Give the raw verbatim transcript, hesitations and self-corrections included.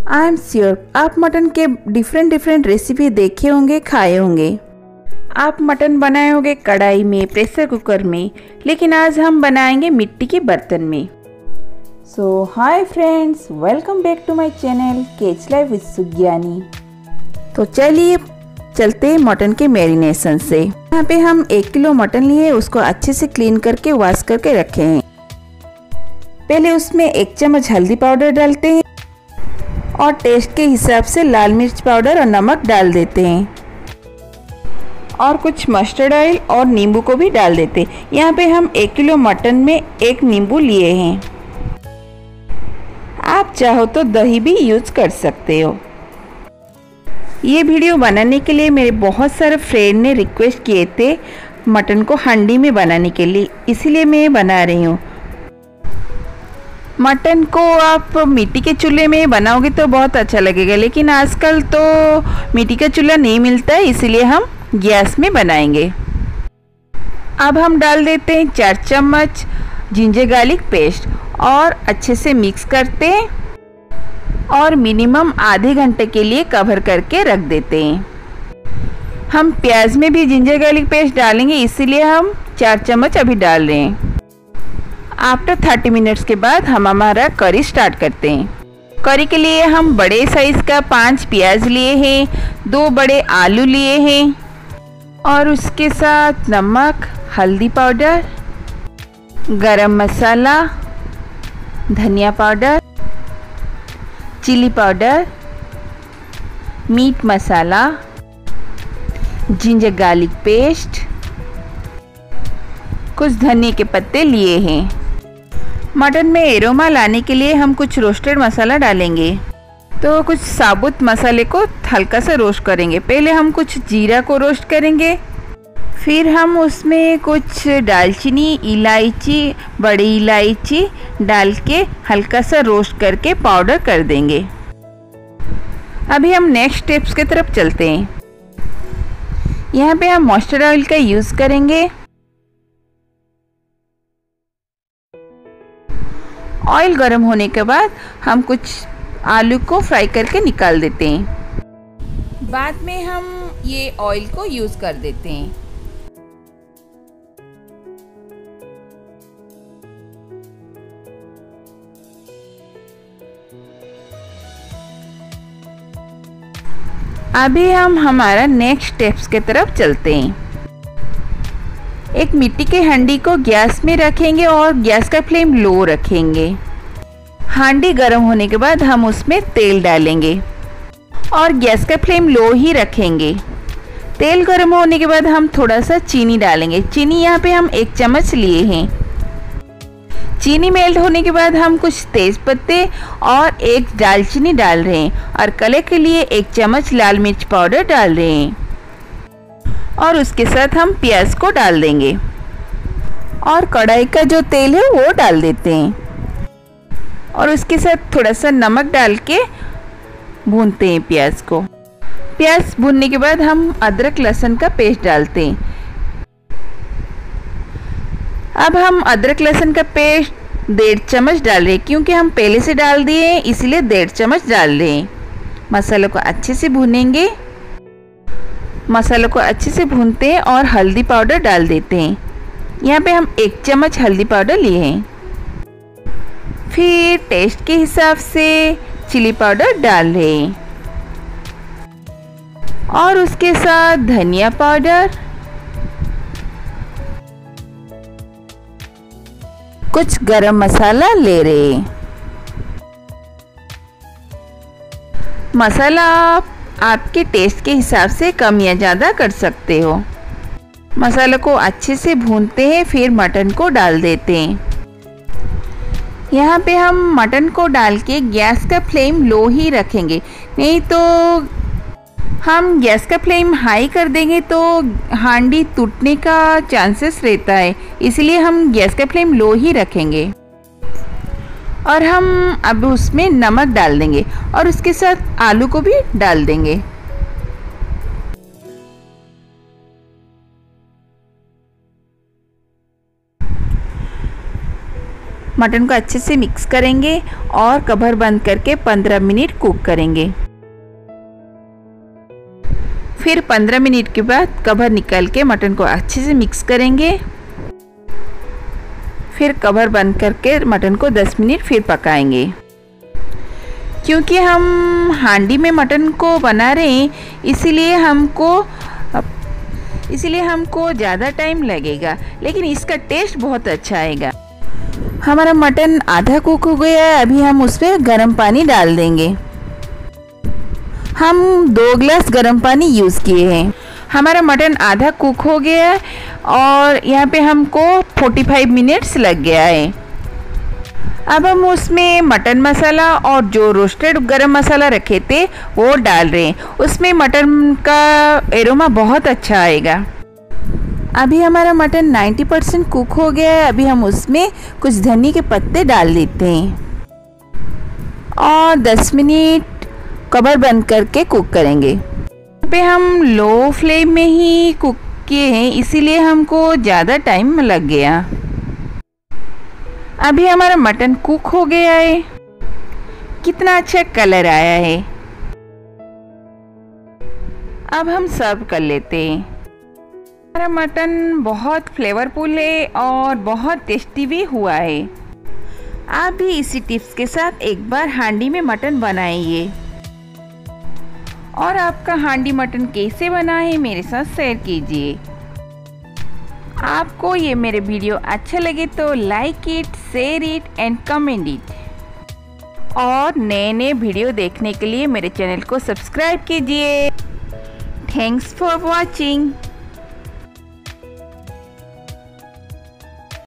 I am sure आप mutton के different different recipe देखे होंगे, खाए होंगे। आप मटन बनाए होंगे कढ़ाई में, प्रेशर कुकर में, लेकिन आज हम बनाएंगे मिट्टी के बर्तन में। So hi friends, welcome back to my channel catch life with Sugyani. तो चलिए चलते हैं मटन के मैरिनेशन से। यहाँ पे हम एक किलो मटन लिए, उसको अच्छे से क्लीन करके वॉश करके रखे हैं। पहले उसमें एक चम्मच हल्दी पाउडर डालते हैं और टेस्ट के हिसाब से लाल मिर्च पाउडर और नमक डाल देते हैं और कुछ मस्टर्ड ऑयल और नींबू को भी डाल देते हैं। यहाँ पे हम एक किलो मटन में एक नींबू लिए हैं। आप चाहो तो दही भी यूज कर सकते हो। ये वीडियो बनाने के लिए मेरे बहुत सारे फ्रेंड ने रिक्वेस्ट किए थे मटन को हांडी में बनाने के लिए, इसीलिए मैं बना रही हूँ। मटन को आप मिट्टी के चूल्हे में बनाओगे तो बहुत अच्छा लगेगा, लेकिन आजकल तो मिट्टी का चूल्हा नहीं मिलता है, इसीलिए हम गैस में बनाएंगे। अब हम डाल देते हैं चार चम्मच जिंजर गार्लिक पेस्ट और अच्छे से मिक्स करते हैं और मिनिमम आधे घंटे के लिए कवर करके रख देते हैं। हम प्याज में भी जिंजर गार्लिक पेस्ट डालेंगे, इसीलिए हम चार चम्मच अभी डाल रहे हैं। आफ्टर थर्टी मिनट्स के बाद हम हमारा करी स्टार्ट करते हैं। करी के लिए हम बड़े साइज़ का पांच प्याज लिए हैं, दो बड़े आलू लिए हैं और उसके साथ नमक, हल्दी पाउडर, गरम मसाला, धनिया powder, chilli powder, meat masala, ginger garlic paste, कुछ धनिया के पत्ते लिए हैं। मटन में एरोमा लाने के लिए हम कुछ रोस्टेड मसाला डालेंगे, तो कुछ साबुत मसाले को हल्का सा रोस्ट करेंगे। पहले हम कुछ जीरा को रोस्ट करेंगे, फिर हम उसमें कुछ दालचीनी, इलायची, बड़ी इलायची डाल के हल्का सा रोस्ट करके पाउडर कर देंगे। अभी हम नेक्स्ट स्टेप्स की तरफ चलते हैं। यहाँ पे हम मस्टर्ड ऑयल का यूज़ करेंगे। ऑयल गर्म होने के बाद हम कुछ आलू को फ्राई करके निकाल देते हैं। बाद में हम ये ऑयल को यूज़ कर देते हैं। अभी हम हमारा नेक्स्ट स्टेप्स के तरफ चलते हैं। एक मिट्टी के हांडी को गैस में रखेंगे और गैस का फ्लेम लो रखेंगे। हांडी गर्म होने के बाद हम उसमें तेल डालेंगे और गैस का फ्लेम लो ही रखेंगे। तेल गर्म होने के बाद हम थोड़ा सा चीनी डालेंगे। चीनी यहाँ पे हम एक चम्मच लिए हैं। चीनी मेल्ट होने के बाद हम कुछ तेज पत्ते और एक दालचीनी डाल रहे हैं और कलर के लिए एक चम्मच लाल मिर्च पाउडर डाल रहे हैं और उसके साथ हम प्याज को डाल देंगे और कढ़ाई का जो तेल है वो डाल देते हैं और उसके साथ थोड़ा सा नमक डाल के भूनते हैं प्याज को। प्याज भूनने के बाद हम अदरक लहसुन का पेस्ट डालते हैं। अब हम अदरक लहसुन का पेस्ट डेढ़ चम्मच डाल रहे हैं, क्योंकि हम पहले से डाल दिए हैं इसलिए डेढ़ चम्मच डाल रहे हैं। मसालों को अच्छे से भूनेंगे। मसालों को अच्छे से भूनते हैं और हल्दी पाउडर डाल देते हैं। यहाँ पे हम एक चम्मच हल्दी पाउडर लिए हैं। फिर टेस्ट के हिसाब से चिली पाउडर डाल रहे हैं और उसके साथ धनिया पाउडर, कुछ गरम मसाला ले रहे हैं। मसाला आप आपके टेस्ट के हिसाब से कम या ज़्यादा कर सकते हो। मसाले को अच्छे से भूनते हैं, फिर मटन को डाल देते हैं। यहाँ पे हम मटन को डाल के गैस का फ्लेम लो ही रखेंगे, नहीं तो हम गैस का फ्लेम हाई कर देंगे तो हांडी टूटने का चांसेस रहता है, इसलिए हम गैस का फ्लेम लो ही रखेंगे। और हम अब उसमें नमक डाल देंगे और उसके साथ आलू को भी डाल देंगे। मटन को अच्छे से मिक्स करेंगे और कवर बंद करके पंद्रह मिनट कुक करेंगे। फिर पंद्रह मिनट के बाद कवर निकाल के मटन को अच्छे से मिक्स करेंगे। फिर कवर बंद करके मटन को दस मिनट फिर पकाएंगे। क्योंकि हम हांडी में मटन को बना रहे हैं इसीलिए हमको इसीलिए हमको ज़्यादा टाइम लगेगा, लेकिन इसका टेस्ट बहुत अच्छा आएगा। हमारा मटन आधा कुक हो गया है, अभी हम उसमें गर्म पानी डाल देंगे। हम दो गिलास गर्म पानी यूज़ किए हैं। हमारा मटन आधा कुक हो गया है और यहाँ पे हमको पैंतालीस मिनट्स लग गया है। अब हम उसमें मटन मसाला और जो रोस्टेड गरम मसाला रखे थे वो डाल रहे हैं। उसमें मटन का एरोमा बहुत अच्छा आएगा। अभी हमारा मटन नब्बे परसेंट कुक हो गया है। अभी हम उसमें कुछ धनिया के पत्ते डाल देते हैं और दस मिनट कवर बंद करके कुक करेंगे। यहाँ पे हम लो फ्लेम में ही कुक किए हैं इसीलिए हमको ज़्यादा टाइम लग गया। अभी हमारा मटन कुक हो गया है। कितना अच्छा कलर आया है। अब हम सर्व कर लेते हैं। हमारा मटन बहुत फ्लेवरफुल है और बहुत टेस्टी भी हुआ है। आप भी इसी टिप्स के साथ एक बार हांडी में मटन बनाइए और आपका हांडी मटन कैसे बना है मेरे साथ शेयर कीजिए। आपको ये मेरे वीडियो अच्छा लगे तो like it, share it and comment it. और नए नए वीडियो देखने के लिए मेरे चैनल को सब्सक्राइब कीजिए। Thanks for watching.